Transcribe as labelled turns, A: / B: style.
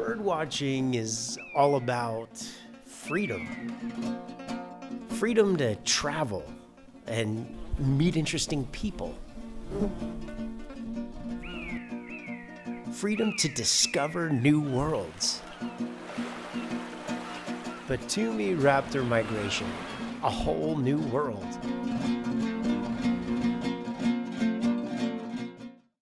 A: Birdwatching is all about freedom. Freedom to travel and meet interesting people. Freedom to discover new worlds. Batumi raptor migration, a whole new world.